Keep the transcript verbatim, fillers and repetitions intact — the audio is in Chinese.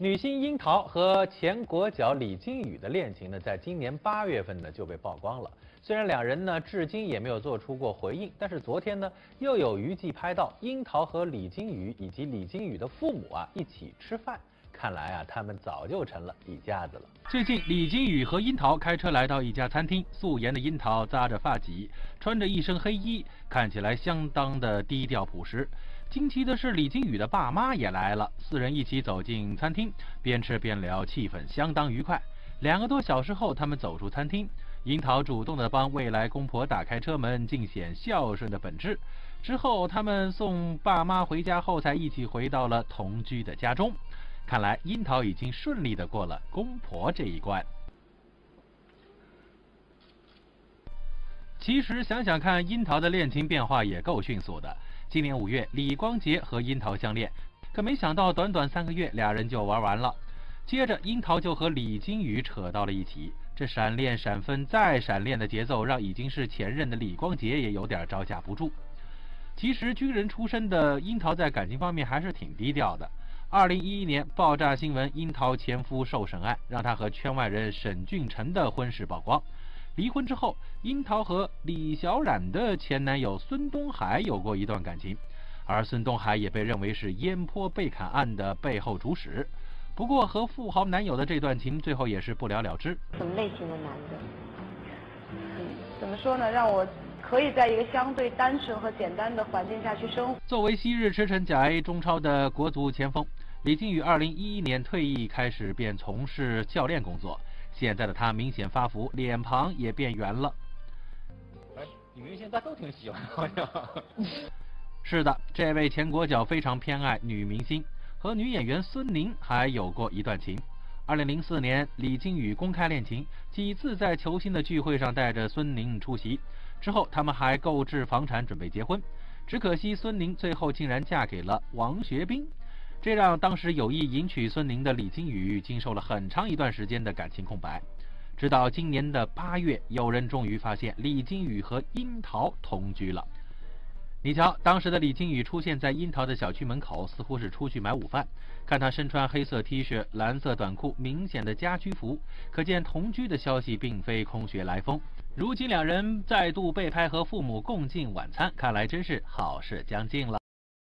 女星樱桃和前国脚李金宇的恋情呢，在今年八月份呢就被曝光了。虽然两人呢至今也没有做出过回应，但是昨天呢又有娱记拍到樱桃和李金宇以及李金宇的父母啊一起吃饭。看来啊，他们早就成了一家子了。 最近，李金宇和樱桃开车来到一家餐厅，素颜的樱桃扎着发髻，穿着一身黑衣，看起来相当的低调朴实。惊奇的是，李金宇的爸妈也来了，四人一起走进餐厅，边吃边聊，气氛相当愉快。两个多小时后，他们走出餐厅，樱桃主动的帮未来公婆打开车门，尽显孝顺的本质。之后，他们送爸妈回家后，才一起回到了同居的家中。看来樱桃已经顺利的过了公婆这一关。其实想想看，樱桃的恋情变化也够迅速的。今年五月，李光洁和樱桃相恋，可没想到短短三个月，俩人就玩完了。接着，樱桃就和李金宇扯到了一起。这闪恋、闪分再闪恋的节奏，让已经是前任的李光洁也有点招架不住。其实，军人出身的樱桃在感情方面还是挺低调的。二零一一年爆炸新闻，樱桃前夫受审案，让她和圈外人沈俊成的婚事曝光。离婚之后，樱桃和李小冉的前男友孙东海有过一段感情，而孙东海也被认为是烟坡被砍案的背后主使。不过和富豪男友的这段情最后也是不了了之。 什么类型的男的？嗯，怎么说呢？让我可以在一个相对单纯和简单的环境下去生活。 作为昔日驰骋甲 A 中超的国足前锋，李金宇二零一一年退役开始便从事教练工作，现在的他明显发福，脸庞也变圆了。 哎，女明星大家都挺喜欢，好像。 是的，这位前国脚非常偏爱女明星，和女演员孙宁还有过一段情。二零零四年，李金宇公开恋情，几次在球星的聚会上带着孙宁出席。之后，他们还购置房产准备结婚，只可惜孙宁最后竟然嫁给了王学兵。这让当时有意迎娶孙宁的李金宇经受了很长一段时间的感情空白，直到今年的八月，有人终于发现李金宇和樱桃同居了。你瞧，当时的李金宇出现在樱桃的小区门口，似乎是出去买午饭。看他身穿黑色 T 恤、蓝色短裤，明显的家居服，可见同居的消息并非空穴来风。如今两人再度被拍和父母共进晚餐，看来真是好事将近了。